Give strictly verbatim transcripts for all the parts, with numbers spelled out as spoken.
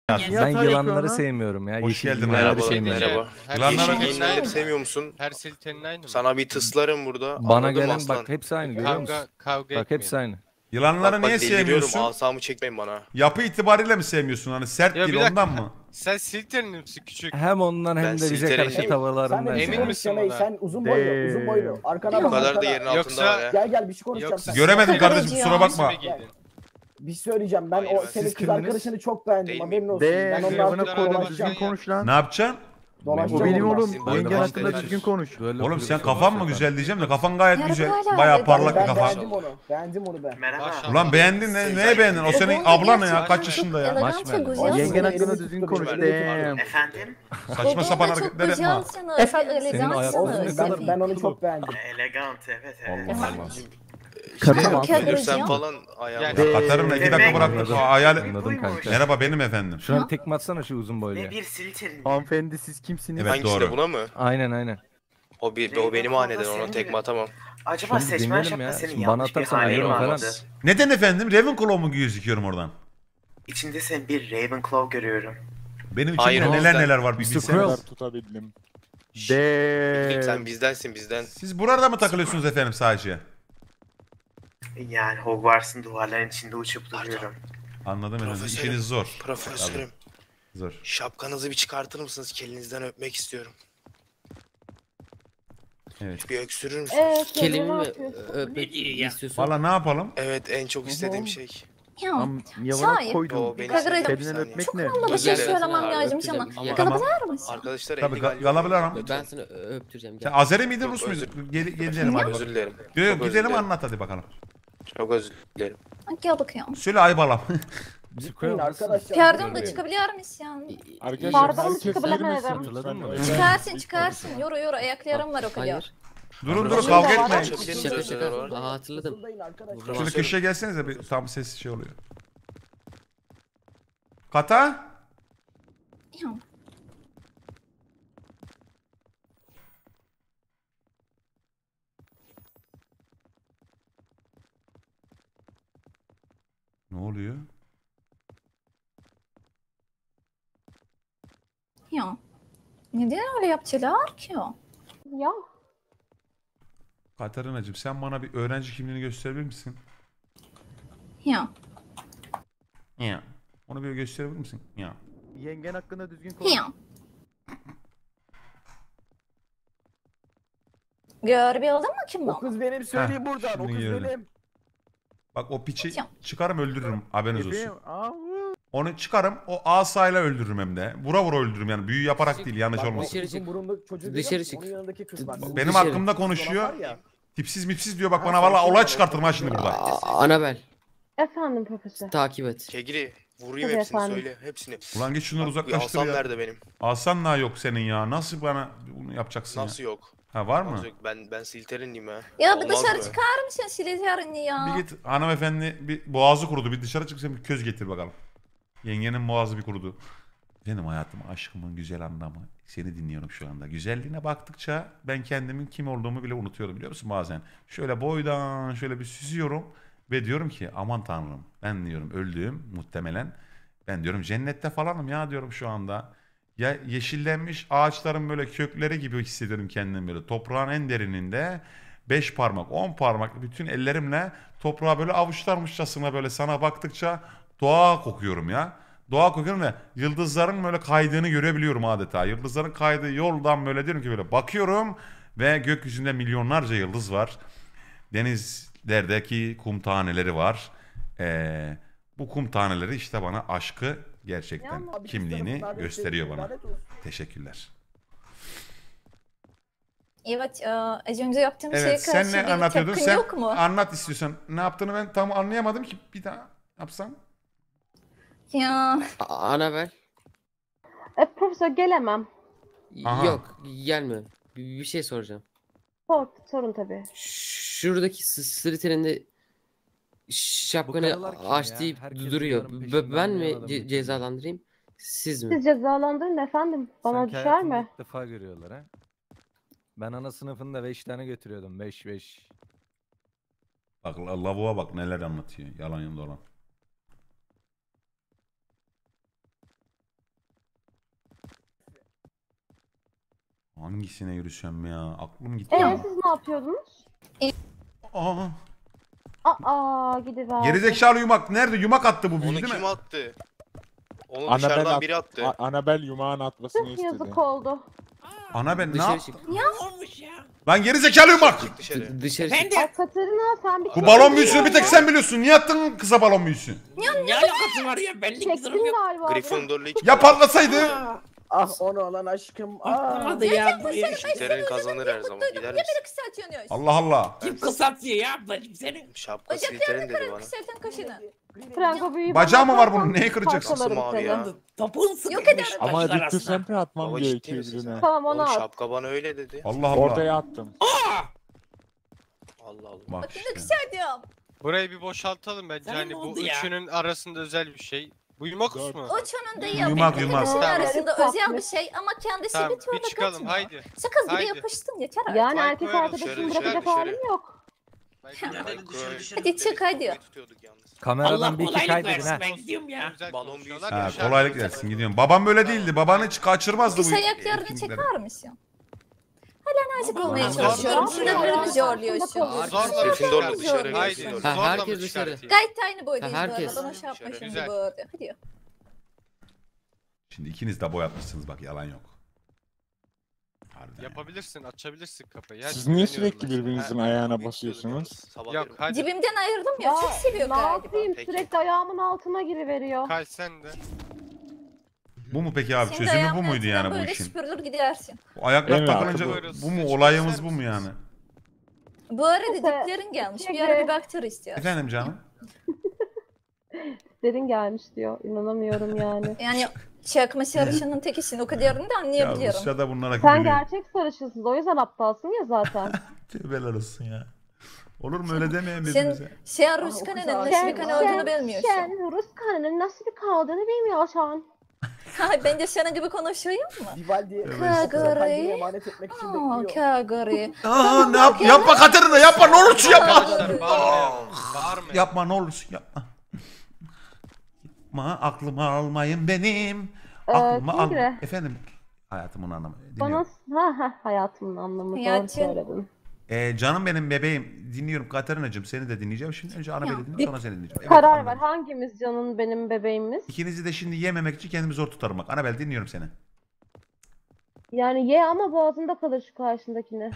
Ben yılanları sevmiyorum ya. Hoş Yeşil geldin, yılanları merhaba, sevmiyorum. merhaba. Her Yılanlar- yeşil Yeşilleri tenli- sevmiyor musun? Her siltenin aynı mı? Sana bir tıslarım burada. Bana Anladın mı gelen aslan? bak hepsi aynı görüyor Kavga, musun? kavga Bak hepsi etmeyin. aynı. Yılanları Bak niye bak deliriyorum. sevmiyorsun? Asamı çekmeyin bana. Yapı itibariyle mi sevmiyorsun? Hani sert Ya değil bir dakika. ondan mı? Sen siltenin misin küçük? Hem ondan hem Ben de bize silterenciyim. karşı Sen de tavırlarından. bir şey Emin misin konuşacaksın ey, buna? sen uzun boylu, uzun boylu. Arkana Bu bak, kadar da arkana. yerin altında Yoksa- var ya. Gel gel bir şey konuşacağım Yoksa- sen. Göremedim Sakın kardeşim acıyor. kusura bakma. İsmi giydin. Bir şey söyleyeceğim. Ben Hayır, o ben- senin Siz kız kimdiniz? arkadaşını çok beğendim. Değil Haberin miyim? olsun. De Ben onunla Raven'a Raven'a konuş konuş. düzgün konuş lan. Ne yapacaksın? dolaşacağım. O benim onunla. oğlum. Sizin boyunuz Yengen işte hakkında yani. düzgün konuş. Oğlum sen kafan mı güzel diyeceğim de kafan gayet Yarın güzel. hala Bayağı öyle. parlak bir Ben kafa. beğendim onu. Beğendim onu ben. Maşallah. Ulan beğendin ne? Neye beğendin? O senin ablan ya kaç yaşında ya? Marshmallow. O Yengen Elimi hakkında tuttu düzgün beni, konuş. elimi tuttu. Damn. Efendim? Saçma sapan hareketler yapma. Senin ayakkabın Olsun, ne ben, kadar ben onu çok beğendim. Elegant evet evet. Allah Allah. Tamam, İşte kavga ölürsen ediyor. falan ayağım. Yani- Katarina iki dakika bıraktı. O hayal... Anladım kanka. Merhaba benim efendim. Şuna bir tekme atsana şu uzun Ve boyluya. bir silterin. Hanımefendi siz kimsiniz? Evet, Hangisi de doğru. buna mı? Aynen aynen. O bir o benim haneden ona tekme atamam. Acaba Şimdi seçmen dinleyelim ya. şapka senin Şimdi bana yanlış bir atarsan halini ayırma mi falan. anladı? Neden efendim? Ravenclaw mu gözüküyorum oradan? İçinde sen bir Ravenclaw görüyorum. Benim içimde Hayır, neler o- neler var bir mister bilseniz. Crow. tutabildim. De. Sen bizdensin bizden. Siz burada mı takılıyorsunuz efendim sadece? Yani Hogwarts'ın duvarların içinde uçup duruyorum. Anladım efendim. Profesörüm. İşiniz zor. Profesörüm. Zor. Şapkanızı bir çıkartır mısınız? Kelinizden öpmek istiyorum. Evet. Bir öksürür müsünüz? Evet, Kelime mi kelime öpmek istiyorsun? Valla ne yapalım? Evet en çok istediğim şey. Ya, Tam yavana Şahit. O koydum. beni Kagre- sevdiğim bir Kedinden saniye. öpmek çok ne? anlamlı bir şey Gel, söylemem gel, lazım öpeceğim. sana. Ama- Kalabilir misin? Arkadaşlar Tabii elli gal- ga- galabilirim. Ben seni ö- öptüreceğim. Sen Gel. Azeri miydin Çok Rus muydun? özür- Gel, gidelim hadi. Özür dilerim. Yok, Çok özür gidelim dilerim. anlat hadi bakalım. Çok özür dilerim. Gel bakayım. Söyle aybalam. Mister Buyurun Crow nasılsın? arkadaşlar. Pardon da çıkabilir misin yani? Arkadaşlar Pardon, herkes çıkabilir miyim? Hatırladın mı? Çıkarsın çıkarsın. Yoru yoru ayaklarım var o kadar. Hayır. Durun durun Şimdi kavga var. etmeyin. Çok Şaka özür şaka. dilerim. Aa, hatırladım. Fısıldayın arkadaşlar. Şöyle Şöyle köşeye gelsenize bir tam ses şey oluyor. Kata? Ya, Ne oluyor? ya. Neden öyle yaptılar ki o? Ya. Katarinacığım sen bana bir öğrenci kimliğini gösterebilir misin? Ya. Ya. Onu bir gösterebilir misin? Ya. Yengen hakkında düzgün konuş. Ya. Görebildin mi kim O o? kız benim söyleyeyim Heh, buradan. O şimdi kız gördüm. benim. Bak o piçi Ya. çıkarım öldürürüm haberiniz Efendim? olsun. Aa, vuu. Onu çıkarım o asayla öldürürüm hem de. Vura vura öldürürüm yani büyü yaparak değil yanlış Bak, o olmasın. Dışarı uzun çık. burunlu çocuğu Dışarı görüyor musun? çık. Onun yanındaki kız bak. Benim Dışarı. hakkımda Olan konuşuyor. var ya. Tipsiz mipsiz diyor bak Ha, bana valla sen olay şimdi- çıkartırım ha şimdi burada. Aa, Anabel. Efendim profesör. Takip et. Kegri vurayım Tabii hepsini efendim. söyle hepsini. Ulan git şunları Bir uzaklaştır alsam ya. nerede benim? Alsan daha yok senin ya. Nasıl bana bunu yapacaksın Nasıl ya? yok? Ha var mı? Nasıl yok? Ben ben Slytherin'liyim ha. Ya bir Olmaz dışarı mı? çıkar mısın Slytherin'i ya? Bir git hanımefendi bir boğazı kurudu. Bir dışarı çık sen bir köz getir bakalım. Yengenin boğazı bir kurudu. Benim hayatım aşkımın güzel anlamı. Seni dinliyorum şu anda. Güzelliğine baktıkça ben kendimin kim olduğumu bile unutuyorum biliyor musun bazen. Şöyle boydan şöyle bir süzüyorum ve diyorum ki aman tanrım ben diyorum öldüğüm muhtemelen. Ben diyorum cennette falanım ya diyorum şu anda. Ya yeşillenmiş ağaçların böyle kökleri gibi hissediyorum kendimi böyle. Toprağın en derininde beş parmak, on parmak bütün ellerimle toprağa böyle avuçlarmışçasına böyle sana baktıkça doğa kokuyorum ya. Doğa kokuyorum ve yıldızların böyle kaydığını görebiliyorum adeta. Yıldızların kaydığı yoldan böyle diyorum ki böyle bakıyorum ve gökyüzünde milyonlarca yıldız var. Denizlerdeki kum taneleri var. Ee, bu kum taneleri işte bana aşkı gerçekten Abi kız kimliğini tarafından gösteriyor destek- bana. lanet olsun. Teşekkürler. Evet, e, az önce yaptığım şeye Evet karşı sen ne bir anlatıyordun? tepkin Sen yok mu? anlat istiyorsan. Ne yaptığını ben tam anlayamadım ki bir daha yapsam. Ya. A- Anabel. E, profesör gelemem. Aha. Yok gelme. Bir, bir şey soracağım. Sor, sorun tabii. Şuradaki s- Slytherin'de şapkanı karılar kim aç ya? deyip Herkes duruyor. bunların B- peşinden ben mi anlayamadım ce- bir cezalandırayım? Siz mi? cezalandırın efendim. Sanki hayatımda ilk defa görüyorlar ha. Ben ana sınıfında beş tane götürüyordum. beş beş. Bak la- lavuğa bak neler anlatıyor. Yalan yanında olan. Hangisine yürüsem ya? Aklım gitti. Ee ama. siz ne yapıyordunuz? Aa, Aa gidiver. gerizekalı yumak. Nerede? Yumak attı bu büyü Onu değil kim mi? attı? Onu Anabel dışarıdan at- biri attı. A- Anabel yumağın atmasını Tüh, istedi. yazık oldu. Ana ben ne Dışarı yaptım? çık. Lan gerizekalı yumak. Çık dışarı. D- Dışarı çık. Ay Katerina sen bir Bu balon büyüsünü bir tek sen biliyorsun. Niye attın kısa balon büyüsü? Ne alakası var ya? Benlik bir durum çektin yok. galiba. Gryffindor'la hiç Ya patlasaydı? Ah onu olan aşkım. Ah. Patlamadı ya. Bu ya. Slytherin kazanır her zaman. Gider misin? Kısaltıyorsunuz. Allah Allah. Kim kısaltıyor ya ablacım seni? Şapka Slytherin dedi bana. Kısaltın kaşını. Franco büyüyü Bacağı mı var bana bunun? Neye kıracaksın? parçalarım Mavi seni. ya. Topuğun sıkılmış. ederim. Ama başlar Rictus aslında. Sempre atmam Baba ciddi gerekiyor misin sen? birine. Tamam onu Oğlum at. şapka bana öyle dedi. Allah Allah. Ortaya attım. Aa! Allah Allah. Bak Bakın işte. kısaltıyorum. Burayı bir boşaltalım bence. Sana Hani ne bu oldu ya? üçünün arasında özel bir şey. Bu yumakus Dört. mu? Uçunun değil. Yumak, Benim yumak. ikisinin Tamam. arasında özel bir şey ama kendisi Tamam bir türlü bir çıkalım kaçmıyor. haydi. Sakız gibi Haydi. yapıştın yeter artık. Yani Vay, erkek koyalım. arkadaşımı Dışarı, bırakacak dışarı, halim dışarı. yok. Hadi çık hadi. Tutuyorduk yalnız. Kameradan Allah bir iki kolaylık kaydedin versin ha. ben gidiyorum ya. Güzel Balon konuşuyorlar büyüsü. ya, Ha, dışarıda kolaylık güzel versin konuşuyorlar. gidiyorum. Babam böyle değildi. Babanı hiç kaçırmazdı Kış bu ayaklarını etkinlikleri. çeker misin? Hala nazik olmaya Zorla- çalışıyorum. Zorla- Şurada birini zorluyorsun. Zorla Gryffindor'la dışarı. dışarı. Haydi. Gryffindor'la. Ha, Zorla herkes mı dışarı. çıkartayım? Gayet de aynı boydayız Ha, bu herkes. arada. Bana şey yapma şimdi Güzel. bu arada. Hadi. Şimdi ikiniz de boy atmışsınız bak yalan yok. Harbiden. Yapabilirsin, açabilirsin kapıyı. Hadi, Siz niye güveniyorum sürekli ben sana. birbirinizin Ha, ayağına büyük basıyorsunuz? diyorduk yalnız. Sabah Yok verim. hadi. Dibimden ayırdım ya. Çok seviyor Ne galiba. yapayım Peki. sürekli ayağımın altına giriveriyor. Kay sen de. Bu mu peki abi? Senin Çözümü bu ayağının muydu altından yani bu böyle işin? süpürülür gidersin. Bu ayaklar Evet. takılınca Buyurun, bu mu? siz Olayımız ister bu mu yani? Bu arada Neyse. diplerin gelmiş. Bir ara bir baktır istiyorsun. Efendim canım? Derin gelmiş diyor. İnanamıyorum yani. Yani çakma sarışının tekisin o kadarını da Ya anlayabiliyorum. Rusya'da bunlara Sen gülüyor. gerçek sarışınsın. O yüzden aptalsın ya zaten. Tövbeler olsun ya. Olur mu öyle demeyin Sen birbirimize. şey o Rus kız kanının aşık nasıl bir kan var. olduğunu bilmiyorsun. Sen Rus kanının nasıl bir kaldığını bilmiyorsun. Hay ben de senin gibi konuşayım mı? Vivaldi Kagari. kendini emanet etmek için Aa, bekliyor. Kagari. Aa ne yap? Yapma Katerina yapma ne olursun yapma. Arkadaşlar bağırmayalım. Bağırmayalım. Yapma ne olursun yapma. Yapma aklımı almayın benim. Ee, Aklımı al. Tigre. Efendim hayatımın anlamı. Bana Dinliyorum. ha ha hayatımın anlamı. Hayatın- Doğru söyledin. Ee, canım benim bebeğim dinliyorum Katerina'cığım seni de dinleyeceğim. Şimdi önce Anabel'i Ya. dinleyeyim sonra seni dinleyeceğim. Evet, Karar Anabel. ver. Hangimiz canın benim bebeğimiz? İkinizi de şimdi yememek için kendimi zor tutarım bak. Anabel dinliyorum seni. Yani ye ama boğazında kalır şu karşındakini.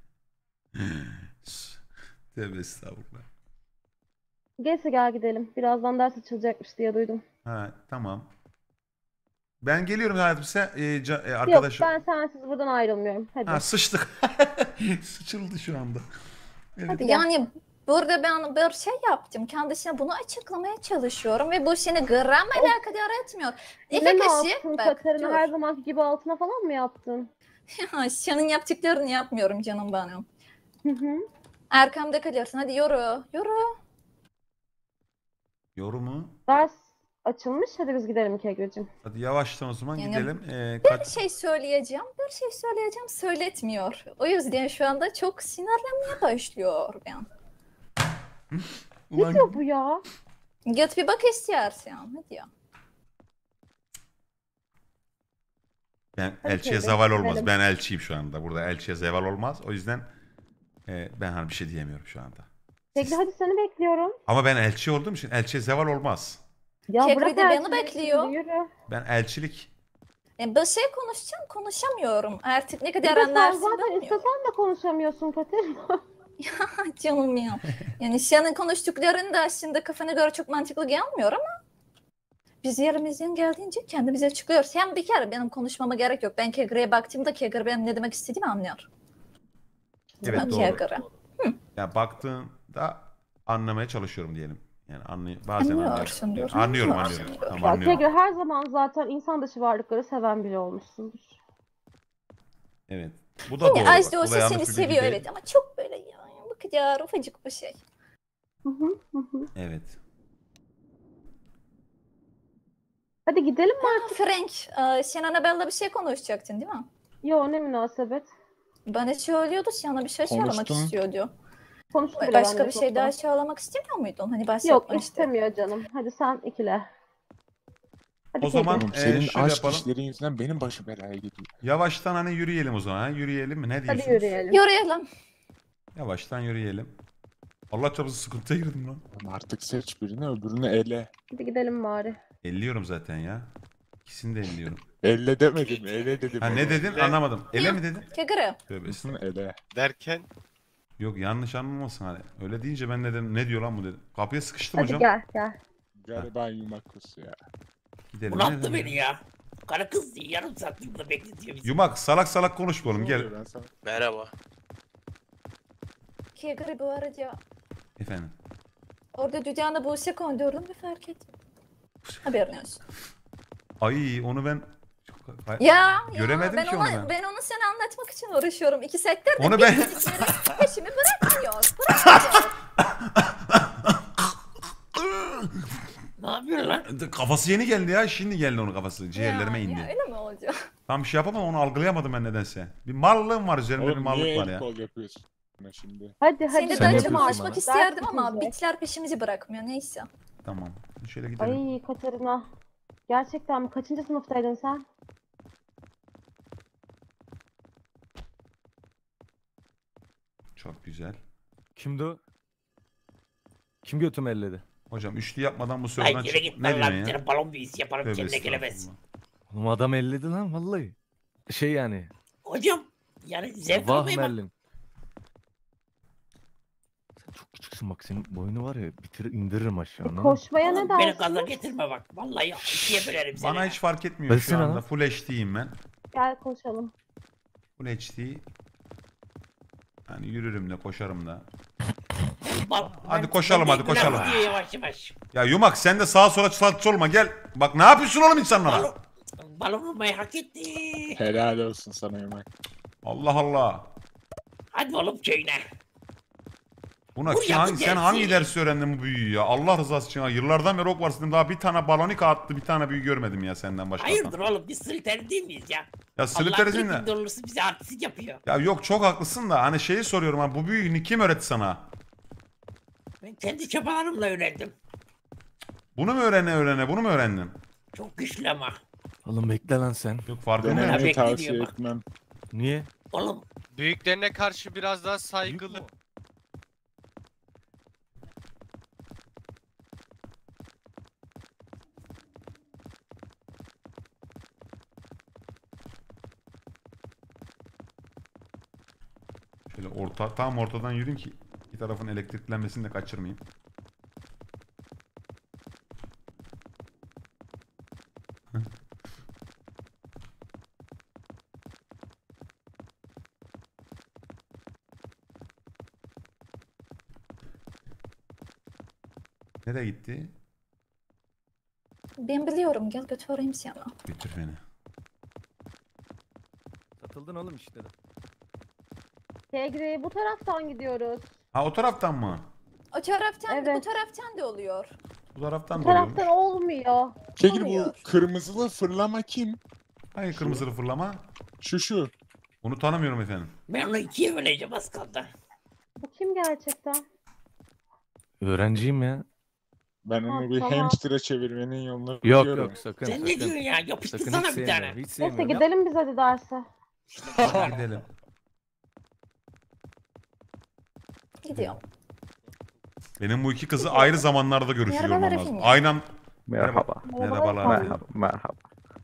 Tövbe estağfurullah. Gelse gel gidelim. Birazdan ders açılacakmış diye duydum. Ha tamam. Ben geliyorum hayatım sen e, ca- e, Yok arkadaşım. ben sensiz buradan ayrılmıyorum. Hadi. Ha sıçtık. Sıçıldı şu anda. Evet. Hadi gel. Yani burada ben bir şey yaptım. Kendisine bunu açıklamaya çalışıyorum ve bu seni gram alakadar etmiyor. Yine Efe ne kaşı, yaptın bak Katerina? dur. Her zamanki gibi altına falan mı yaptın? Senin yaptıklarını yapmıyorum canım benim. Hı hı. Arkamda kalıyorsun. Hadi yürü. Yürü. Yorumu. Ders açılmış. Hadi biz gidelim Kegri'cim. Hadi yavaştan o zaman Yani- gidelim. Ee, Bir kat- şey söyleyeceğim. Bir şey söyleyeceğim. Söyletmiyor. O yüzden şu anda çok sinirlenmeye başlıyor ben. Ne Ulan diyor bu ya? Git bir bak istersen. Hadi ya. ben Hadi elçiye Kegri, zeval olmaz. gidelim. Ben elçiyim şu anda. Burada elçiye zeval olmaz. O yüzden e, ben hani bir şey diyemiyorum şu anda. Kegri hadi seni bekliyorum. Ama ben elçi olduğum için elçiye zeval olmaz. Ya Kegri bırak de beni elçiliği, bekliyor. Yürü. Ben elçilik. Yani bir şey konuşacağım. Konuşamıyorum. Artık ne Bir kadar de sen anlarsın zaten bilmiyorum. istesen de konuşamıyorsun Katerina. Canım ya. Yani senin konuştukların da aslında kafana göre çok mantıklı gelmiyor ama biz yerimizden geldiğince kendimize açıklıyoruz. Hem bir kere benim konuşmama gerek yok. Ben Kegri'ye baktığımda Kegri benim ne demek istediğimi anlar. Evet Ben doğru. Kegri. Ya baktığında anlamaya çalışıyorum diyelim. Yani anlay bazen Anlıyorsundur, anlıyorum. Anlıyorum anlıyorsun. anlıyorum. Tamam, Ya anlıyorum. Kegri her zaman zaten insan dışı varlıkları seven biri olmuşsundur. Evet. Bu da Yine doğru. az bak. da Bu olsa yanlış seni bir bilgi seviyor değil. evet ama çok böyle yani bu kadar ufacık bir şey. Hı hı, hı hı. Evet. Hadi gidelim mi? Ha, Frank, e, sen Annabelle'la bir şey konuşacaktın değil mi? Yo ne münasebet. Bana söylüyordu, sana bir şey söylemek Konuştum. istiyordu. Konuştu bile Başka benimle bir şey çoktan. daha söylemek istemiyor muydun? Hani Yok bahsetmiştin. istemiyor canım. Hadi sen ikile. Hadi O zaman Oğlum, e, senin şöyle aşk yapalım. işlerin yüzünden benim başım belaya gidiyor. Yavaştan hani yürüyelim o zaman. Ha? Yürüyelim mi? Ne diyorsunuz? Hadi yürüyelim. Yürüyelim. Yavaştan yürüyelim. Allah çarpsın sıkıntıya girdim lan. Oğlum artık seç birini, öbürünü ele. Hadi gidelim bari. elliyorum zaten ya. İkisini de elliyorum. Elle demedim, ele dedim. Ha ne dedin? Anlamadım. Ele mi dedin? Kegre. Tövbe Üstün ele. Derken Yok yanlış anlamasın hani. Öyle deyince ben ne dedim? Ne diyor lan bu dedim. Kapıya sıkıştım Hadi hocam. gel gel. Galiba yumakus ya. Gidelim. Ulan Ne attı dedim? beni ya. Karı kız diye yarım saat burada bekletiyor bizi. Yumak salak salak konuşma oğlum Ne gel. oluyor ben sana? Merhaba. Kegre bu arada Efendim. orada dünyada Buse kondurdum ve fark ettim. Haberin olsun. Ay onu ben çok... Ya, Göremedim ya ben ki ona, onu ben. ben onu sana anlatmak için uğraşıyorum. İki settir de Onu bir ben- dedikleri peşimi bırakmıyor. Bırakmıyor. Ne yapıyorsun lan? Kafası yeni geldi ya. Şimdi geldi onun kafası. Ciğerlerime ya, indi. Ya, öyle mi olacak? Tam bir şey yapamam onu algılayamadım ben nedense. Bir mallığım var üzerimde bir Oğlum mallık niye var el ya. kol yapıyorsun bana şimdi? Hadi hadi. Seni de Sen acıma yapıyorsun açmak bana. isterdim Dert ama bitecek. bitler peşimizi bırakmıyor. Neyse. Tamam. Şöyle gidelim. Ay Katerina. Gerçekten mi? Kaçıncı sınıftaydın sen? Çok güzel. Kimdi o? Kim götümü elledi? Hocam üçlü yapmadan bu Ay sorudan yere çık. git Ne lan diyorsun bir ya? tane balon büyüsü yaparım Tövbe kendine gelemez. estağfurullah. Oğlum adam elledi lan vallahi. Şey yani. Hocam yani zevk Vah almaya bak. Merlin. Sen çok küçüksün bak senin boynu var ya bitir indiririm aşağı. E, anladın mı? koşmaya ne Oğlum beni dersin? gaza getirme bak. Vallahi ikiye bölerim seni. Bana hiç fark etmiyor Versene şu anda. lan. Full H D'yim ben. Gel koşalım. Full H D. Yani yürürüm de koşarım da. Bal- Hadi ben- koşalım, ben hadi de koşalım. günah gidiyor yavaş yavaş. Ya Yumak sen de sağa sola çılat olma gel. Bak ne yapıyorsun oğlum insanlara? Balon, balon olmayı hak etti. Helal olsun sana Yumak. Allah Allah. Hadi oğlum köyüne. Buna Vur kim, yapı hangi, sen gelsin. hangi dersi öğrendin bu büyüyü ya? Allah rızası için. ya. Yıllardan beri ok var senin daha bir tane balonika attı bir tane büyü görmedim ya senden başka. Hayırdır oğlum biz Slytherin değil miyiz ya? Ya Allah Slytherin'in Allah'ın de. doğrusu bize artistik yapıyor. Ya yok çok haklısın da hani şeyi soruyorum ha bu büyüyü kim öğretti sana? Ben kendi çabalarımla öğrendim. Bunu mu öğrene öğrene bunu mu öğrendin? Çok güçlü ama. Oğlum bekle lan sen. Yok farkında Denemeyi yok. Denemeyi bekle tavsiye diyor bak. etmem. Niye? Oğlum büyüklerine karşı biraz daha saygılı. Büyük mü? Şöyle orta tam ortadan yürüyeyim ki bir tarafın elektriklenmesini de kaçırmayayım. Nereye gitti? Ben biliyorum gel götüreyim seni. Götür beni. Satıldın oğlum işte. Kegri bu taraftan gidiyoruz. Ha o taraftan mı? O taraftan da bu Evet. taraftan da oluyor. Bu taraftan Bu da oluyormuş. taraftan olmuyor. Kegri bu Oluyor. kırmızılı fırlama kim? Hangi kırmızılı fırlama? Şu şu. Onu tanımıyorum efendim. ben onu ikiye böleceğim az kaldı. Bu kim gerçekten? Öğrenciyim ya. Ben onu Ha, bir tamam. hamster'a çevirmenin yolunu Yok biliyorum. yok sakın Sen sakın. ne diyorsun ya? Sakın Yapıştırsana hiç bir tane. sevmiyorum. Hiç Neyse sevmiyorum. gidelim biz hadi derse. Hadi gidelim. Gidiyorum. Benim bu iki kızı ayrı zamanlarda görüşüyor olmam Merhabalar lazım. efendim. Aynen. Merhaba. Merhabalar. Merhaba. Merhaba.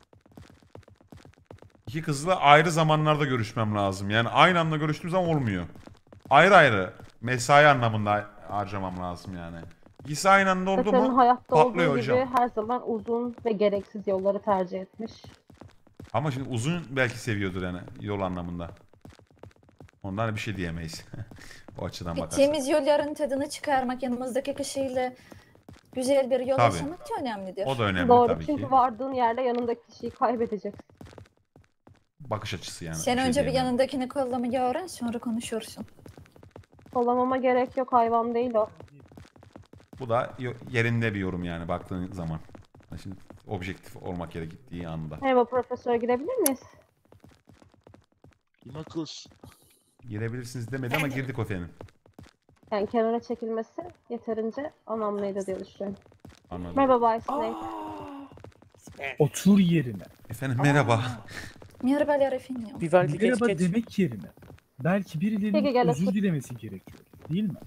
İki kızla ayrı zamanlarda görüşmem lazım. Yani aynı anda görüştüğüm zaman olmuyor. Ayrı ayrı. Mesai anlamında harcamam lazım yani. İkisi aynı anda oldu Katerina mu hayatta patlıyor olduğu hocam. gibi her zaman uzun ve gereksiz yolları tercih etmiş. Ama şimdi uzun belki seviyordur yani yol anlamında. Ondan bir şey diyemeyiz. O açıdan bakarsan. Gittiğimiz yolların tadını çıkarmak yanımızdaki kişiyle güzel bir yol Tabii. yaşamak da önemlidir. O da önemli Doğru tabii çünkü ki. vardığın yerde yanındaki kişiyi kaybedeceksin. Bakış açısı yani. Sen bir şey önce bir diyemem. yanındakini kollamayı öğren sonra konuşursun. Kollamama gerek yok, hayvan değil o. Bu da yo- yerinde bir yorum yani baktığın zaman. Şimdi objektif olmak gerektiği anda. Merhaba profesör, girebilir miyiz? Yumakus. Girebilirsiniz demedi ama girdik efendim. Yani kenara çekilmesi yeterince anlamlıydı diye düşünüyorum. Anladım. Merhaba Bay Snape. Aa, Otur yerine. Efendim merhaba. Merhabalar efendim. Bir var geç Merhaba geç. demek yerine. Belki Peki, birilerinin gel özür otur. dilemesi gerekiyor. Değil mi?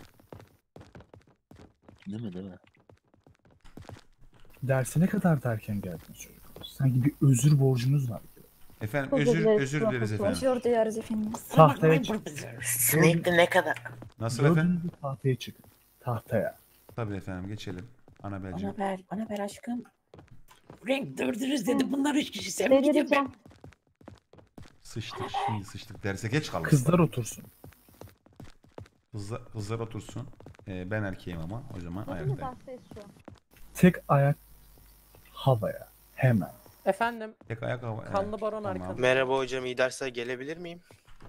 Değil mi değil mi? Derse ne kadar da erken geldiniz çocuklar. Sanki bir özür borcunuz var gibi. Efendim Özür özür dileriz, özür dileriz profesör. efendim. Özür dileriz efendim. Tahtaya çık. Snape'de ne kadar? Nasıl efendim? Gördüğünüz bir tahtaya çıkın. Tahtaya. Tabii efendim geçelim. Anabelciğim. Bana ver, bana ver aşkım. Renk dördünüz dedi bunlar üç kişi sen mi gidiyorsun Delireceğim. ben? Sıçtık şimdi sıçtık. Derse geç kaldık. Kızlar otursun. Kızlar, kızlar otursun. Ee, ben erkeğim ama o zaman Hepimiz ayaktayım. dersteyiz şu an. Tek ayak havaya. Hemen. Efendim, Tek ayak hava. kanlı baron tamam. arkada. Merhaba hocam, iyi dersler, gelebilir miyim?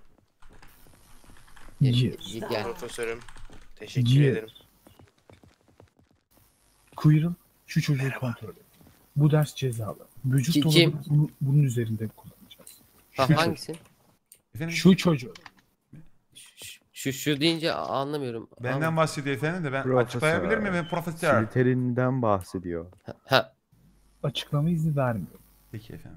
Gir. Gel. Profesörüm. Teşekkür Gir. ederim. Quirrell şu çocuğu kontrol et. Bu ders cezalı. Vücut Ki- dolabı kim? bunu, bunun üzerinde kullanacağız. Ha, Şu, hangisi? Efendim şu çocuk. Şu, şu, şu deyince anlamıyorum. benden Ama- bahsediyor efendim de ben Profesör. açıklayabilir miyim? Ben profesör. Slytherin'den bahsediyor. Ha, ha, Açıklama izni vermiyor. Peki efendim.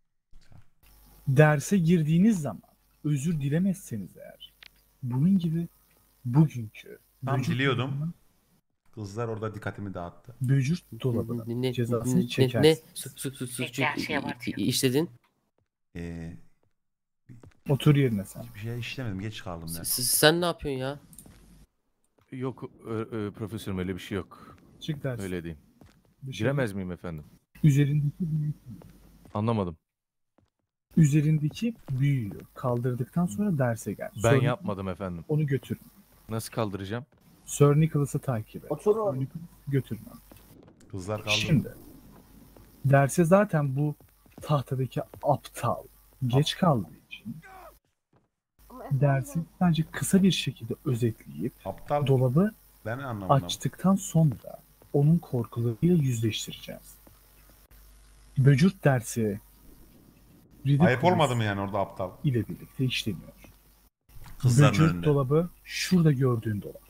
Derse girdiğiniz zaman özür dilemezseniz eğer bunun gibi bugünkü Tam vücut biliyordum. dolabının- Kızlar orada dikkatimi dağıttı. Vücut ne, dolabının ne, cezasını ne, ne, çekersiniz. su, su, su, suçu Peki, her şeye i- var i- ya. işledin. Ee, Otur yerine sen. bir şey işlemedim. Geç kaldım ben. S- sen ne yapıyorsun ya? Yok ö- ö, profesörüm öyle bir şey yok. Çık dersin. Öyle değil. Dışarı- Giremez miyim efendim? Üzerindeki büyü, Anlamadım. üzerindeki büyüyü kaldırdıktan sonra derse gel. Ben Sir- yapmadım efendim. Onu götür. Nasıl kaldıracağım? Sir Nicholas'ı takip et. Oturun. Sir Nicholas götürme. Kızlar kaldı. Şimdi derse zaten bu tahtadaki aptal geç kaldığı için Ama efendim, dersi sadece kısa bir şekilde özetleyip Aptal. dolabı Ben anlamadım. açtıktan sonra onun korkularıyla yüzleştireceğiz. Böcürt dersi Ayıp Ridiculous olmadı mı yani orada aptal? ile birlikte işleniyor. Kızların Böcürt önünde. dolabı şurada gördüğün dolap.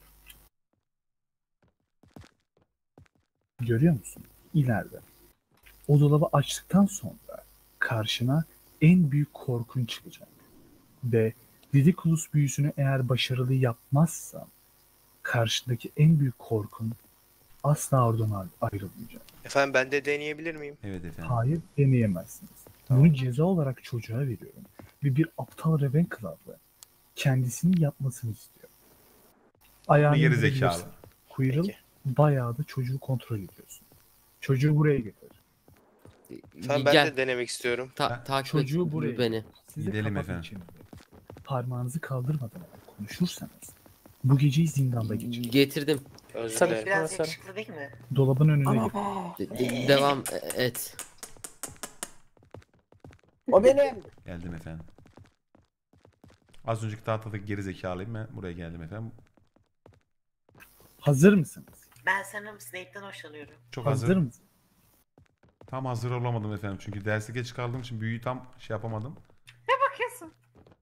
Görüyor musun? İleride. O dolabı açtıktan sonra karşına en büyük korkun çıkacak. Ve Ridiculous büyüsünü eğer başarılı yapmazsan karşındaki en büyük korkun asla oradan ayrılmayacak. Efendim ben de deneyebilir miyim? Evet efendim. Hayır deneyemezsiniz. Bunu ceza olarak çocuğa veriyorum. Ve bir aptal Ravenclaw'lı kendisini yapmasını istiyor. Ayağını Bir geri indirebilirsin. zekalı. Quirrell Peki. bayağı da çocuğu kontrol ediyorsun. Çocuğu buraya getir. Efendim ben Gel. de denemek istiyorum. Ta- takip Çocuğu et buraya beni. Sizi Gidelim kapatın efendim. içinde. Parmağınızı kaldırmadan konuşursanız bu geceyi zindanda geçirin. Getirdim. Özür Tabii. dilerim. Biraz Profesör. yakışıklı değil mi? Dolabın önüne Ama git. be. De- de- devam et. O benim. Geldim efendim. Az önceki tahtadaki geri zekalıyım. Ben buraya geldim efendim. Hazır mısınız? Ben sanırım Snape'den hoşlanıyorum. Çok Hazır, hazır. mısınız? Tam hazır olamadım efendim. Çünkü derse geç kaldığım için büyüyü tam şey yapamadım. Bakıyorsun.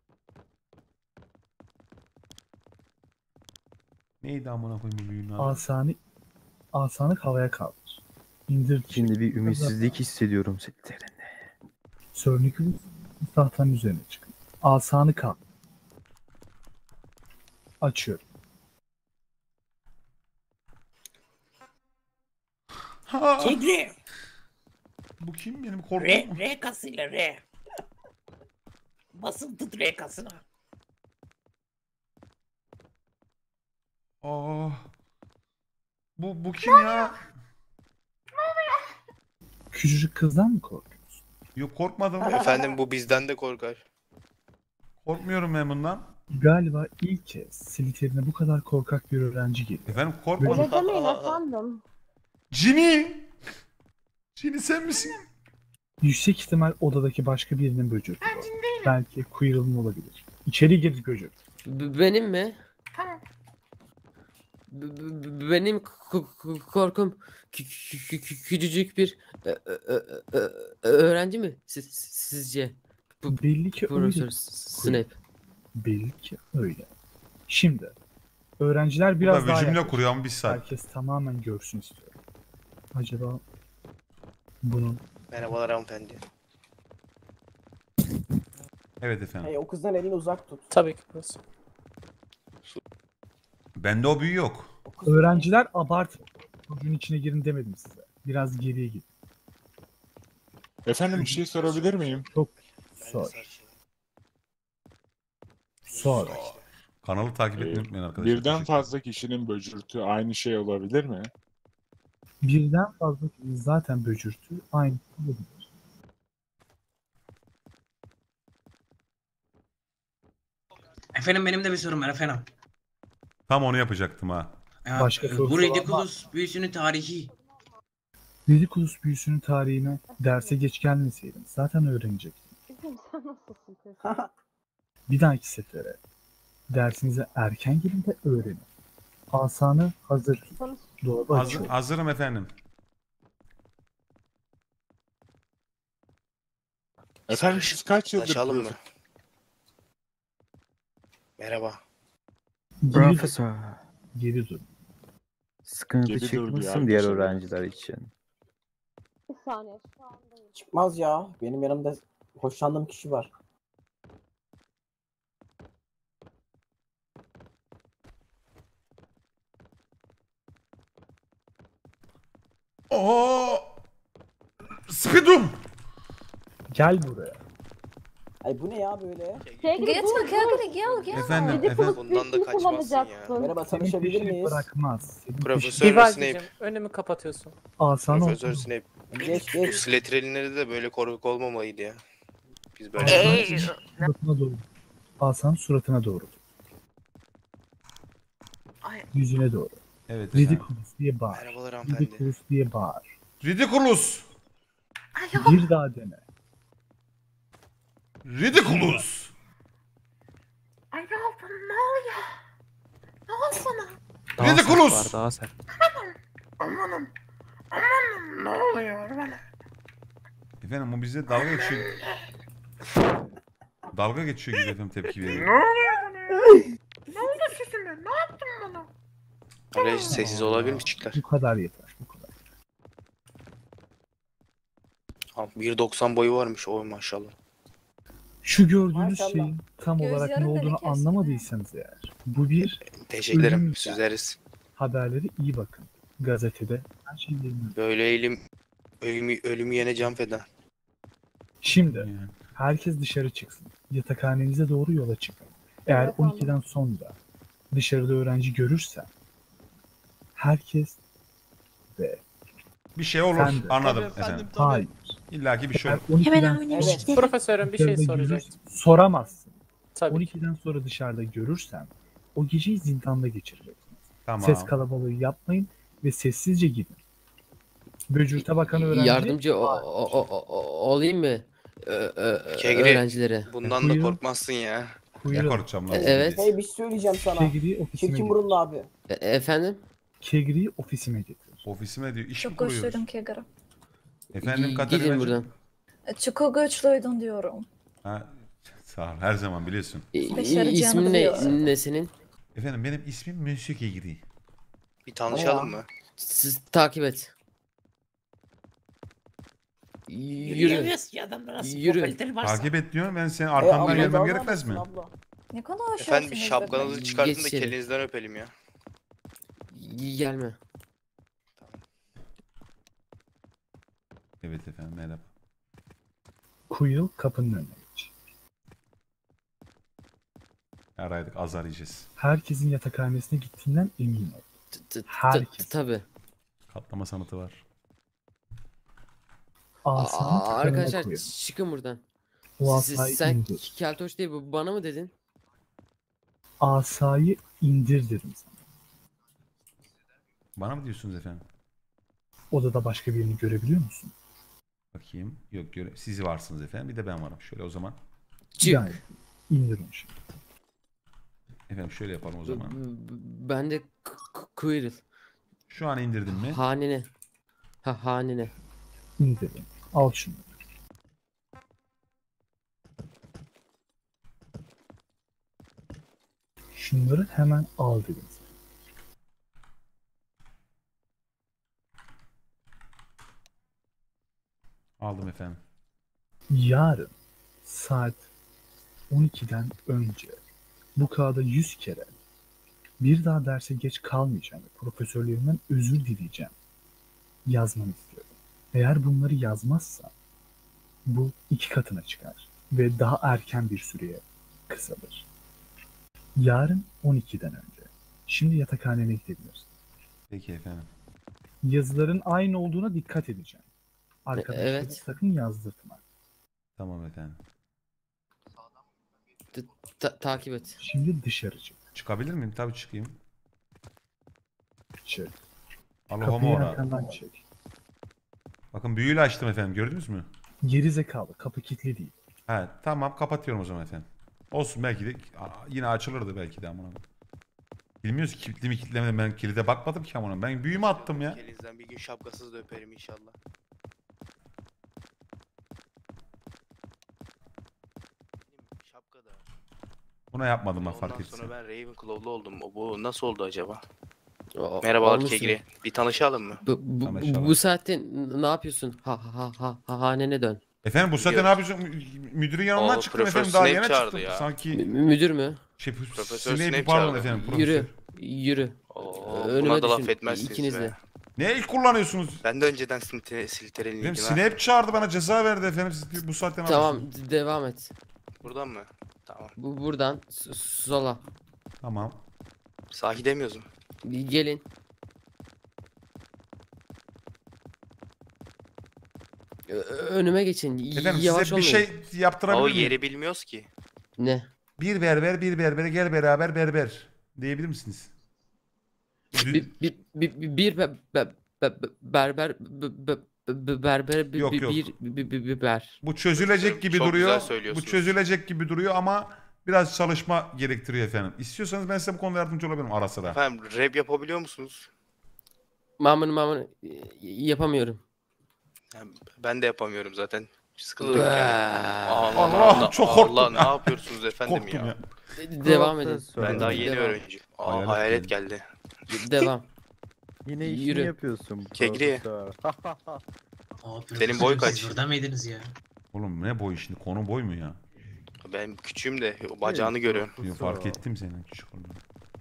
Neydi amına koyayım bu büyünün adı? Asanı, asanı havaya kaldır. İndir. Şimdi bir ümitsizlik hissediyorum Slytherin. Sir Nicholas tahtanın üzerine çıkın. Asanı kaldır. Açıyorum. Ha! Çek R. Bu kim benim korkum? R, R kasıyla R. Basın tut R kasına. Aa. Bu bu kim ya? Küçücük kızdan mı korkuyorsun? Yok korkmadım. Efendim bu bizden de korkar. Korkmuyorum ben bundan. Galiba ilk kez Slytherin'e bu kadar korkak bir öğrenci geliyor. Efendim korkmadım. Öyle demeyin efendim. Ginny! Ginny sen misin? Yüksek ihtimal odadaki başka birinin böcürtü bu. Belki Quirrell'ın olabilir. İçeri gir böcürt. B- benim mi? Tamam. B- b- benim k- k- korkum kü- kü- kü- kü- küçücük bir ö- ö- ö- ö- öğrenci mi siz- sizce? Bu Belli ki Profesör öyle. Snape. Belli ki öyle. Şimdi öğrenciler Biraz biraz bir daha cümle yaklaşık. kuruyor ama bir saat. Herkes tamamen görsün istiyorum. Acaba bunun Merhabalar hanımefendi. Evet efendim. Hey, o kızdan elini uzak tut. Tabii ki burası. Bende o büyü yok. Öğrenciler abart. Çocuğun içine girin demedim size. Biraz geriye gidin. Efendim bir şey sorabilir miyim? Çok Ben de sor. saçım. Sor. Kanalı takip etmeyi unutmayın arkadaşlar. Birden Teşekkür fazla kişinin böcürtü aynı şey olabilir mi? Birden fazla zaten böcürtü aynı olabilir. Efendim benim de bir sorum var efendim. Tam onu yapacaktım ha. Ya, Başka e, sorusu bu olan Ridiculous büyüsünün tarihi. Ridiculous büyüsünün tarihine derse geç gelmeseydin zaten öğrenecektin. Kızım sen nasılsın kız? Bir dahaki sefere dersinize erken gelin de öğrenin. Asanı hazır tut. Konuş. Dolabı Hazır, açıyor. hazırım efendim. Efendim siz kaç yıldır Açalım mı? profe- Merhaba. Geri dur. Profesör. Geri dur. Sıkıntı Geri dur diyor çıkmasın diğer arkadaşlar. öğrenciler için. Bir saniye şu andayım. Çıkmaz ya. Benim yanımda hoşlandığım kişi var. Oo! Spidum! Gel buraya. Ay bu ne ya böyle? Kegri Gitme dur dur. Kegri gel gel. Efendim, efendim. Ridiculous Bundan da büyüsünü kaçmazsın ya. kullanacaksın. Merhaba, Senin tanışabilir peşini miyiz? bırakmaz. Senin Profesör peşini- Snape. önümü kapatıyorsun. Asan Profesör olsun. Snape. Geç Bu geç. Slytherin'leri de böyle korkak olmamalıydı ya. Biz böyle Asan Ey, suratına doğru. Asan suratına doğru. Ay. Yüzüne doğru. Evet efendim. Ridiculous diye bağır. Merhabalar hanımefendi. Ridiculous diye bağır. Ridiculous! Bir daha dene. Ridiculous! Ay ne oldu? Ne oluyor? Ne oldu sana? Ridiculous! Daha sert. Amanım. Amanım. Ne oluyor bana? Efendim o bize dalga geçiyor. Dalga geçiyor gibi efendim tepki Ne veriyor. oluyor bana ya? Ne oldu sesime? Ne yaptın bana? Arkadaş sessiz olabilir misikler? Bu kadar yeter. Bu kadar. bir doksan boyu varmış o maşallah. Şu gördüğünüz Maşallah. şeyin tam Göz olarak ne yarın olduğunu delik kesin. anlamadıysanız eğer. Bu bir Teşekkür Ölüm ederim. ya. Süzeriz. haberleri iyi bakın. Gazetede her şey yayınlanıyor. Böyle eğilim ölümü, ölümü yene can feda. Şimdi Yani. herkes dışarı çıksın. Yatakhanenize doğru yola çıkın. Eğer Evet, on ikiden sonra dışarıda öğrenci görürsen herkes ve Bir şey olur. Sen de. Anladım Tabii efendim. efendim, tabii. hayır. İlla ki bir şey Eğer olur. on ikiden Hemen sonra oynayalım. Evet. Profesörüm bir şey dışarıda soracaktım. görürsen- soramazsın. Tabii. on ikiden sonra dışarıda görürsen o geceyi zindanda geçireceksin. Tamam. Ses kalabalığı yapmayın ve sessizce gidin. Böcürte bakan öğrenci Yardımcı o, o, o, o- olayım mı? Ö, ö, ö- Kegri. öğrencilere. Bundan da Buyurun. korkmazsın ya. Ne kuyruğu. korkacağım lan? Evet. Hey bir şey söyleyeceğim sana. Kegri'yi ofisime Çirkin getir. burunlu abi. E- efendim? Kegri'yi ofisime getir. Ofisime diyor. İş mi Çok kuruyoruz? güçlüydün Kegri. Efendim Gidin Katarina'cığım. buradan. Çok güçlüydün diyorum. Ha, sağ ol. Her zaman biliyorsun. İ- Başaracağını İsmin ne, biliyorum. ne senin? Efendim benim ismim Monsieur Kegri. Bir tanışalım mı? Siz takip et. Yürü. Yürüyemiyoruz ki adamlar nasıl Yürü. popülateri varsa. Takip et diyorum. Ben senin Hey, arkamdan abla, gelmem dalga gerekmez mi? mısın abla? Ne konuşuyorsunuz? Efendim bir şapkanızı bakayım? çıkartın da Geç içeri. kelinizden öpelim ya. Gelme. Evet efendim merhaba. Kuyruk kapının önüne geç. Araydık azar yiyeceğiz. Herkesin yatakhanesine gittiğinden emin ol. T- t- t- Herkes. Tabii. Katlama sanatı var. Asanı Aa, tıkanına arkadaşlar koyun. çıkın buradan. O Siz- asayı sen indir. keltoş değil bu bana mı dedin? Asayı indir dedim sana. Bana mı diyorsunuz efendim? Odada başka birini görebiliyor musun? Bakayım. Yok göre. Siz varsınız efendim. Bir de ben varım. Şöyle o zaman. Çık. Yani indir onu şimdi. Efendim şöyle yapalım o zaman. B- Ben de k- k- kıyrıl. Şu an indirdim mi? Hanene. Ha hanene. İndirin. Al şunu. Şunları hemen al dedim sana. Aldım efendim. Yarın saat on ikiden önce bu kağıda yüz kere bir daha derse geç kalmayacağım ve profesörlerimden özür dileyeceğim yazmanı istiyorum. Eğer bunları yazmazsan bu iki katına çıkar ve daha erken bir süreye kısalır. Yarın on ikiden önce. Şimdi yatakhanene gidebilirsin. Peki efendim. Yazıların aynı olduğuna dikkat edeceğim. Arkadaşlara evet. sakın yazdırtma. Tamam efendim. Ta- takip et. Şimdi dışarı çık. Çıkabilir miyim? Tabii çıkayım. Çık. Alo Kapıyı homo ora. arkandan çek. Bakın büyüyle açtım efendim. Gördünüz mü? Geri zekalı. Kapı kilitli değil. Evet tamam kapatıyorum o zaman efendim. Olsun belki de Aa, yine açılırdı belki de amına. Bilmiyoruz ki kilitli mi kilitlemedi mi? Ben kilide bakmadım ki amına. Ben büyümü attım ya. Elinizden bir gün şapkasız da öperim inşallah. Şapka da. Buna yapmadım ben Ondan fark etsin. sonra ben Ravenclaw'lu oldum. O bu nasıl oldu acaba? O- Merhabalar olmuşsun. Kegri. Bir tanışalım mı? Bu, bu, Tamam, bu, inşallah. bu saatte n- ne yapıyorsun? Ha ha ha ha hanene dön. Efendim bu saatte ne yapıyorsun? Mü- Müdürün yanından O, çıktım Profesör efendim. Daha Snape yeni çağırdı çıktım. ya. Mü- Sanki müdür mü? şey Profesör Snape Snape pardon çağırdı. efendim. Profesör. Yürü. Yürü. Oo, Önüme buna da laf düşün, etmezsiniz ikiniz be. de. Ne ilk kullanıyorsunuz? Ben de önceden Slytherin- Slytherin'liydim Efendim ha. Snape çağırdı bana ceza verdi efendim. Siz bu saatte ne Tamam yapıyorsunuz? d- devam et. Buradan mı? Tamam. Bu buradan s- sola. Tamam. Sağ gidemiyoruz mu? Gelin. Ö- Önüme geçin. Y- Efendim Yavaş size bir olmayın. şey yaptırabilir O miyim? yeri bilmiyoruz ki. Ne? Bir berber bir berbere gel beraber berber diyebilir misiniz? Dü- Bir bir bir, bir be- be- be- berber be- be- be- berber bir Yok, bir yok. bir bir- bir- biber. Bu çözülecek gibi Çok güzel duruyor. Bu söylüyorsunuz. çözülecek gibi duruyor ama biraz çalışma gerektiriyor efendim. İstiyorsanız ben size bu konuda yardımcı olabilirim ara sıra. Efendim rap yapabiliyor musunuz? Mamını mamını y- yapamıyorum. Yani ben de yapamıyorum zaten. Sıkıntı yok yani. Allah, Allah, çok korktum Allah, ya. ne yapıyorsunuz efendim Korktum ya? ya. Devam edin. Ben daha yeni Devam. öğrenci. Aa, Hayalet hayalet geldi. Devam. Yine işini Yürü. yapıyorsun. Kegri. profesör. Senin boy kaç? Burada mıydınız ya? Oğlum ne boy şimdi? Konu boy mu ya? Ben küçüğüm de bacağını görüyorum. Yo, fark ettim senin küçük olduğunu.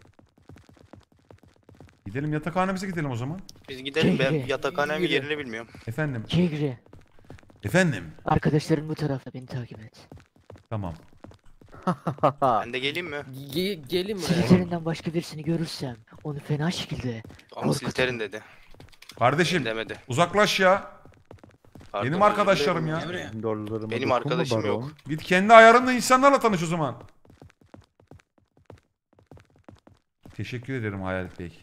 Gidelim yatakhanemize gidelim o zaman. Biz gidelim. Ben Kegri. yatakhanemin Yürü. yerini bilmiyorum. Efendim. Kegri. Efendim. Arkadaşlarım bu tarafta, beni takip et. Tamam. Ben de geleyim mi? Ge- gelin buraya. Slytherin'den başka birisini görürsem onu fena şekilde Ama Slytherin dedi. Kardeşim Demedi. uzaklaş ya. Pardon, Benim özür arkadaşlarım dilerim ya. Dolarlarıma Benim dokunma arkadaşım baron. yok. Git kendi ayarında insanlarla tanış o zaman. Teşekkür ederim Hayalet Bey.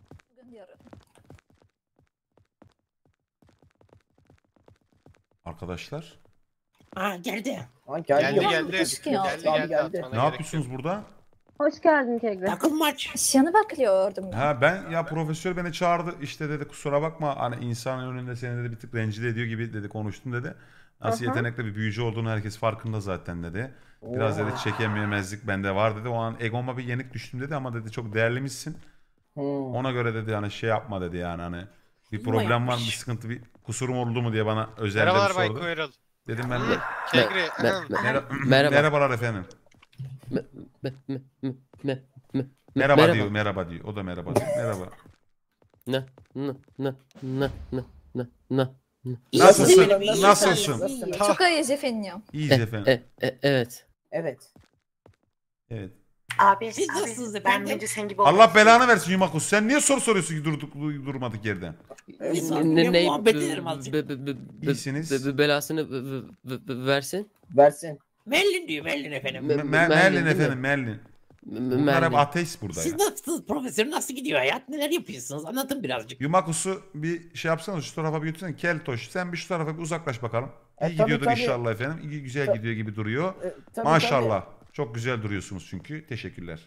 Arkadaşlar. Aa geldi. Ha, geldi. Geldi ya. geldi. Keşke ya. Geldi Abi geldi. geldi. atmana Ne gerek yapıyorsunuz burada? Hoş geldin Kegri. Takım maç. Eşyanı bekliyordum ben. Ha ben ya profesör beni çağırdı işte dedi kusura bakma hani insan önünde seni dedi bir tık rencide ediyor gibi dedi konuştum dedi. Nasıl Aha. yetenekli bir büyücü olduğunu herkes farkında zaten dedi. Biraz dedi çekememezlik bende var dedi. O an egoma bir yenik düştüm dedi ama dedi çok değerlimişsin. Hmm. Ona göre dedi yani şey yapma dedi yani hani bir problem var mı bir yapmış. sıkıntı bir kusurum oldu mu diye bana özelden Merhabalar Bay sordu. Koyral. Dedim ben de Kegri. Me- me- Mer- Merhaba. merhabalar efendim. me- me- me- me- me- me- Merhaba, merhaba. diyor merhaba diyor. O da merhaba diyor. Merhaba. Ne ne ne ne ne ne ne ne. Nasılsın? benim, iyi. Nasılsın? Nasılsın? Çok iyi efendim. İyiyiz E, efendim. e, e, evet. Evet. Evet. Abi, Siz abi, nasılsınız ben efendim? bence senin gibi olmak Allah istiyorum. belanı versin Yumakus. Sen niye soru soruyorsun ki durduk durmadık yerden? Biz Ne ne, ne muhabbet edelim azıcık. be- be- be- be- İyisiniz. be- be- belasını be- be- be- versin. Versin. Merlin diyor Merlin efendim. Me- Me- Merlin Merlin değil mi? efendim Merlin. Me- Bunlar hep Merlin. ateist burada Siz ya. nasılsınız profesör? Nasıl gidiyor hayat? Neler yapıyorsunuz? Anlatın birazcık. Yumakus'u bir şey yapsanız şu tarafa bir götürsen. Keltoş sen bir şu tarafa bir uzaklaş bakalım. E, İyi tabii, gidiyordur tabii. inşallah efendim. İyi güzel Ta- gidiyor gibi duruyor. E, tabii, Maşallah. Çok güzel duruyorsunuz çünkü. Teşekkürler.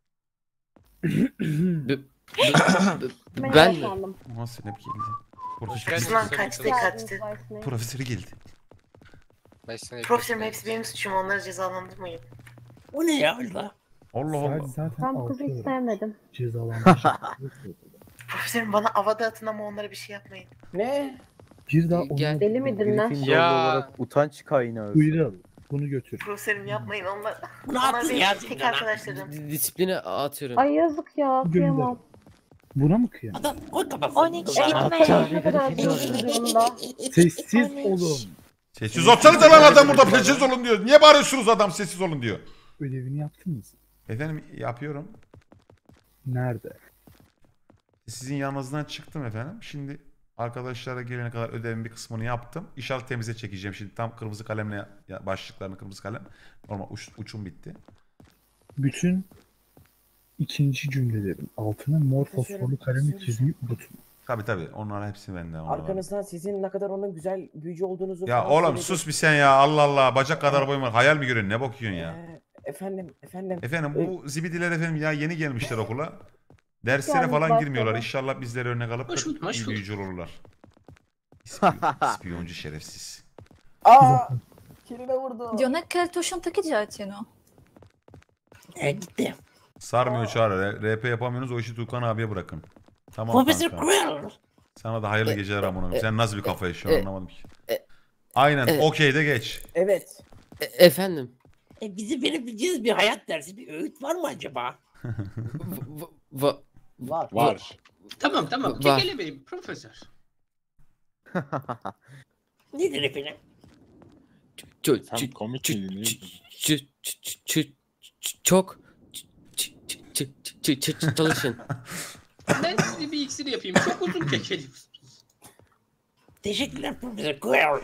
Be- be- be- Merhaba Ben mi? efendim. Aha sen hep geldi. Hoş Profesör, geldiniz. Ulan Tabii, kaçtı tabii. kaçtı. Geldiniz Bay Snape. profesörü geldi. Ben sana Profesörüm hepsi benim suçum, onları cezalandırmayın. O ne ya öyle? Allah Allah. Sadece zaten Ben bu altı kızı hiç olarak sevmedim. cezalandıracak. Profesörüm bana avada atın ama onlara bir şey yapmayın. Ne? Bir daha onu Gel. Deli midir lan? Gryffindorlu Ya. olarak utanç kaynağı. Buyurun. Bunu götür. Profesörüm yapmayın onlar. Ne Onlar yaptın benim ya? tek arkadaşlarım. Di- Disipline atıyorum. Ay yazık ya. Gönder. Kıyamam. Buna mı kıyam? Adam koy kafasını. on iki Kızlar. gitme. Ne kadar değişik bir durumda. Sessiz olun. Sessiz olsanız lan adam burada sessiz olun diyor. Niye bağırıyorsunuz adam sessiz olun diyor. Ödevini yaptınız. Efendim yapıyorum. Nerede? Sizin yanınızdan çıktım efendim. Şimdi arkadaşlara gelene kadar ödevin bir kısmını yaptım. İnşallah temize çekeceğim. Şimdi tam kırmızı kalemle ya- ya başlıklarını kırmızı kalem. Normal uç, uçum bitti. Bütün ikinci cümlelerin altına mor fosforlu kalemle çizmeyi unutma. Tabii tabii. Onlar hepsi bende. onlar var. Arkanızdan sizin ne kadar onun güzel büyücü olduğunuzu Ya falan oğlum söyledi. sus bir sen ya. Allah Allah. Bacak kadar boyum var. Hayal mi görüyorsun? Ne bakıyorsun ya? Ee, efendim, efendim. Efendim Ee, bu zibidiler efendim ya yeni gelmişler okula. Derslere Gelmiş falan başladı. girmiyorlar. İnşallah bizlere örnek alıp Hoş bulduk, hoş iyi bulduk. büyücü olurlar. İspiyon, ispiyoncu şerefsiz. Aa! Kirine vurdu. Дёнек keltoşun taki zaten o. E gitti. Sarmıyor çağır. R P yapamıyorsunuz o işi Tuğkan abiye bırakın. Tamam Profesör kanka. Quirrell. Sana da hayırlı geceler amına koyayım. Sen nasıl bir kafa yaşıyorsun e, anlamadım ki. e, Aynen e. okey de geç. Evet. E- efendim. E, bizi verebileceğiniz bir hayat dersi, bir öğüt var mı acaba? Va- va- Var. Var. Tamam tamam. Var. Kekelemeyin profesör. Nedir efendim? Ço- Sen ço- komik ço- miydin? ço- ço- ço- ço- ço- çok ç- ç- ç- ç- ç- ç- çalışın. Ben size bir iksir yapayım. Çok uzun kekeliyorsunuz. Teşekkürler Profesör Quirrell.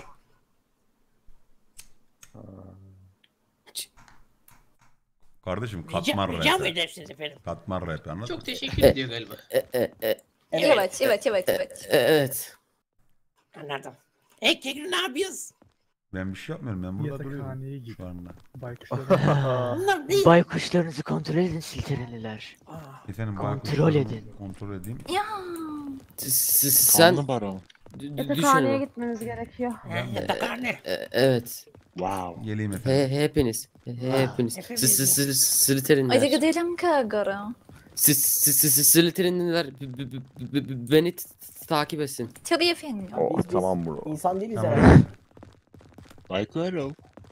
Kardeşim Rica, katman rica mı rap. edersiniz efendim? Katman rap anladın mı? Çok teşekkür E- ediyor galiba. E- e- e- Evet, evet, evet, evet. e- evet. Anladım. E Kekri ne yapıyorsun? Ben bir şey yapmıyorum ben burada duruyorum Yatakhaneye git. şu anda. Baykuşlara Bunlar ne? Baykuşlarınızı kontrol edin Siltereliler. Efendim Kontrol baykuşlarımı edin. Kontrol edeyim. Ya. S- s- Sen Kanlı baron. d- d- Yatakhaneye düşün. gitmemiz gerekiyor. Ha, Yatakhane. E- Evet. Wow. Geleyim efendim. He, hepiniz. He, hepiniz. hepimiz S- s- mi? s- Slytherinler. Hadi gidelim Kagara. S- s- s- s- Slytherinler b- b- b- b- beni t- t- takip etsin. Tabii efendim. Oh, Biz- biz tamam bro. İnsan değiliz Tamam. herhalde. Bay Quirrell.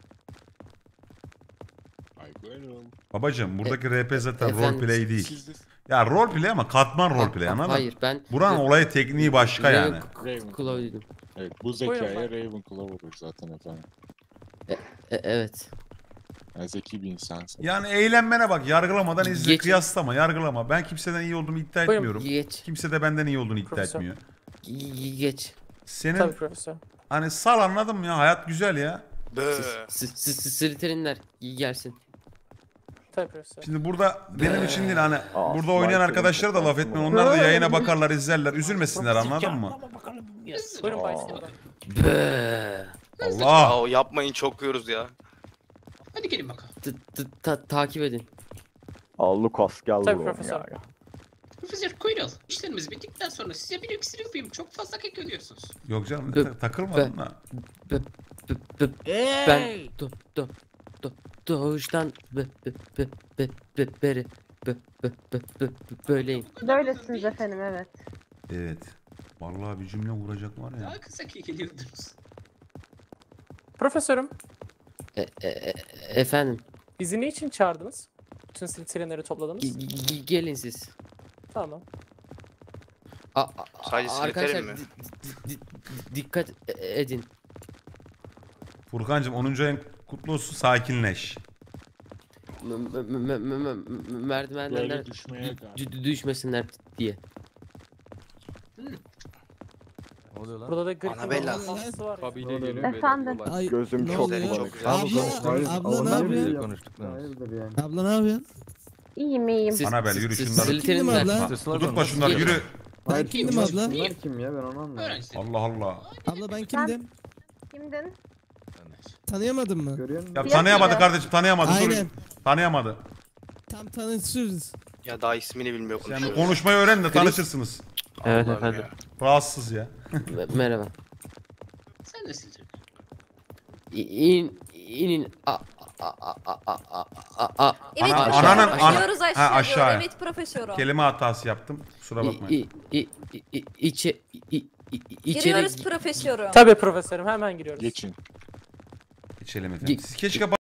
Bay Quirrell. Babacım buradaki R P zaten efendim, roleplay değil. Siz de... Ya roleplay ama katman roleplay anladın mı? Hayır ben... Buranın olayı tekniği başka yani. Ravenclaw dedim. Evet bu zekaya Ravenclaw olur zaten efendim. E- evet. Yani zeki bir insansın. Yani eğlenmene bak yargılamadan izle Geç- kıyaslama yargılama. Ben kimseden iyi olduğumu iddia etmiyorum. Geç. Kimse de benden iyi olduğunu iddia Profesör. etmiyor. Ge- Geç. Senin Tabii profesör. hani sal anladın mı ya hayat güzel ya. Bö. S- s- s- Slytherinler gelsin. Tabii profesör. Şimdi burada benim için değil hani Aa, burada oynayan Michael'ın arkadaşlara da laf etmeyin. Onlar da yayına bakarlar izlerler üzülmesinler anladın mı? Ama bakalım bilmiyorsun. Buyurun başlayalım. Be. Allah. Ya o yapmayın çok yiyoruz ya. Hadi gelin bakalım. T- t- ta- takip edin. Al Lucas gel Tabii bro profesör. ya. Profesör Quirrell, işlerimiz bittikten sonra size bir iksir yapayım. Çok fazla kek ödüyorsunuz. Yok canım Be- ta- takılmadın da. Be- be- be- ben do, do, do, doğuştan be, be, be, be, be, beri be, be, be, be, böyleyim. Böylesiniz efendim evet. Evet. Vallahi bir cümle vuracak var ya. Daha kısa kekeliyordunuz. Profesörüm, E- e- e- efendim bizi ne için çağırdınız? Bütün Slytherinleri topladınız. ge- ge- gelin siz. Tamam. A- a- Sadece arkadaşlar Slytherin mi? di- di- di- dikkat e- edin. Furkancığım onuncu ayın kutlu olsun sakinleş. M- m- m- m- m- m- merdivenlerden Böyle düşmeye dü- galiba. dü- düşmesinler diye. Ne oluyor lan? Burada da Annabella. Gryffindor'un var ya. Kabine geliyor böyle Efendim? bir olay. Gözüm çok oluyor? bulanık. Çok güzel. Abla, Hayır, abla, abla ne ne yapıyorsun? yapıyorsun? Konuştuklarımız. Hayırdır yani. Abla ne yapıyorsun? İyiyim iyiyim. Siz- Annabelle, yürü siz- şunları. Slytherinler. Kimdim abla? İşte slogan Tutma nasıl şunları geliyor? yürü. Hayır, kimdim bunlar- abla? Bunlar kim ya ben onu anlamadım. Öğrenciler. Allah Allah. Abla ben kimdim? Kimdin? Tanıyamadın mı? Görüyor musun? Ya Bir tanıyamadı dakika. kardeşim tanıyamadı. Dur. Aynen. Tanıyamadı. Tam tanışırız. Ya daha ismini bilmiyor Sen konuşuyor. bir konuşmayı öğren de tanışırsınız. Evet Allah'ım efendim. ya. Rahatsız ya. Me- Merhaba. Sen de Slytherin. İ- İn, inin. A, a, a, a, a, a, a, a. Evet, Ana- profesör. ananın- ana- Başlıyoruz ha, aşağı aşağıya. doğru. Evet profesörüm. Kelime hatası yaptım. Kusura İ, bakmayın. i, i, i, i, içe, i, İ- içeri Giriyoruz profesörüm. Tabii profesörüm hemen giriyoruz. Geçin. Geçelim efendim. Siz keşke